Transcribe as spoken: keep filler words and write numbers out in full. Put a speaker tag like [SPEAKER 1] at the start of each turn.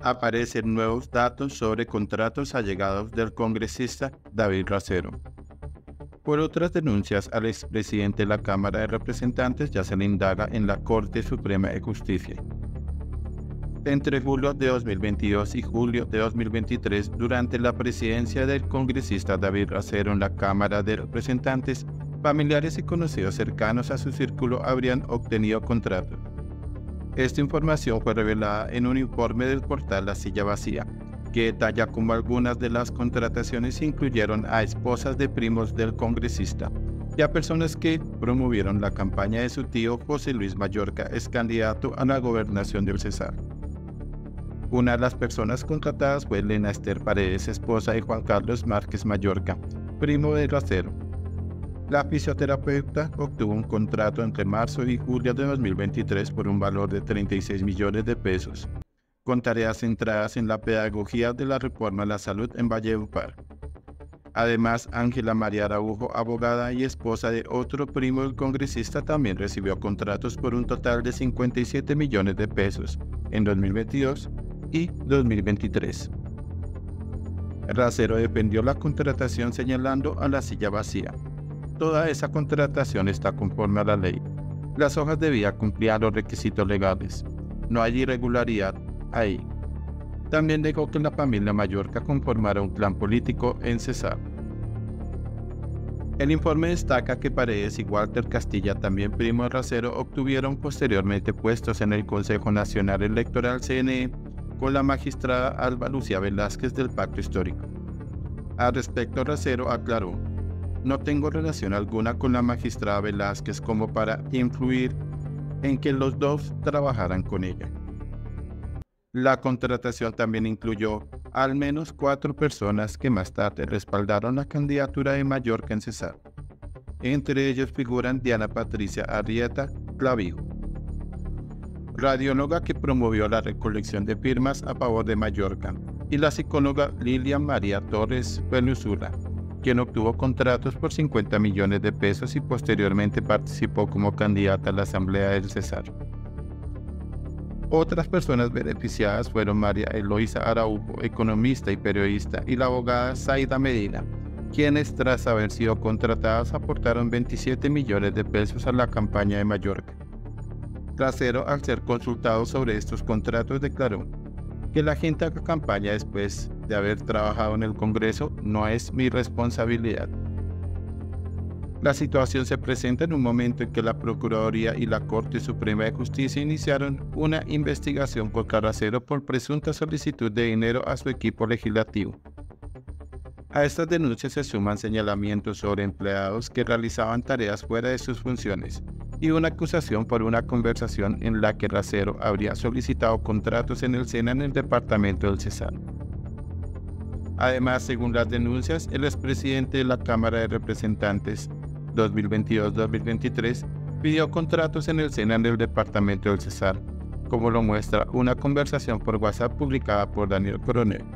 [SPEAKER 1] aparecen nuevos datos sobre contratos allegados del congresista David Racero. Por otras denuncias al expresidente de la Cámara de Representantes ya se le indaga en la Corte Suprema de Justicia. Entre julio de dos mil veintidós y julio de dos mil veintitrés, durante la presidencia del congresista David Racero en la Cámara de Representantes, familiares y conocidos cercanos a su círculo habrían obtenido contratos. Esta información fue revelada en un informe del portal La Silla Vacía, que detalla cómo algunas de las contrataciones incluyeron a esposas de primos del congresista y a personas que promovieron la campaña de su tío José Luis Mayorga, ex candidato a la gobernación del Cesar. Una de las personas contratadas fue Elena Esther Paredes, esposa de Juan Carlos Márquez Mayorga, primo de Racero. La fisioterapeuta obtuvo un contrato entre marzo y julio de dos mil veintitrés por un valor de treinta y seis millones de pesos, con tareas centradas en la pedagogía de la reforma a la salud en Valledupar. Además, Ángela María Araujo, abogada y esposa de otro primo del congresista, también recibió contratos por un total de cincuenta y siete millones de pesos en dos mil veintidós y dos mil veintitrés. Racero defendió la contratación señalando a La Silla Vacía: toda esa contratación está conforme a la ley. Las hojas de vida cumplían los requisitos legales. No hay irregularidad ahí. También negó que la familia Mayorga conformara un clan político en Cesar. El informe destaca que Paredes y Walter Castilla, también primo de Racero, obtuvieron posteriormente puestos en el Consejo Nacional Electoral C N E con la magistrada Alba Lucía Velázquez del Pacto Histórico. Al respecto, Racero aclaró: no tengo relación alguna con la magistrada Velázquez como para influir en que los dos trabajaran con ella. La contratación también incluyó al menos cuatro personas que más tarde respaldaron la candidatura de Mayorga en Cesar. Entre ellos figuran Diana Patricia Arrieta Clavijo, radióloga que promovió la recolección de firmas a favor de Mayorga, y la psicóloga Lilian María Torres Pelusula, quien obtuvo contratos por cincuenta millones de pesos y posteriormente participó como candidata a la Asamblea del Cesar. Otras personas beneficiadas fueron María Eloísa Araujo, economista y periodista, y la abogada Zaida Medina, quienes, tras haber sido contratadas, aportaron veintisiete millones de pesos a la campaña de Mayorga. Racero, al ser consultado sobre estos contratos, declaró que la gente haga campaña después de haber trabajado en el Congreso no es mi responsabilidad. La situación se presenta en un momento en que la Procuraduría y la Corte Suprema de Justicia iniciaron una investigación contra Racero por presunta solicitud de dinero a su equipo legislativo. A estas denuncias se suman señalamientos sobre empleados que realizaban tareas fuera de sus funciones y una acusación por una conversación en la que Racero habría solicitado contratos en el SENA en el departamento del Cesar. Además, según las denuncias, el expresidente de la Cámara de Representantes dos mil veintidós a dos mil veintitrés pidió contratos en el SENA en el departamento del Cesar, como lo muestra una conversación por WhatsApp publicada por Daniel Coronel.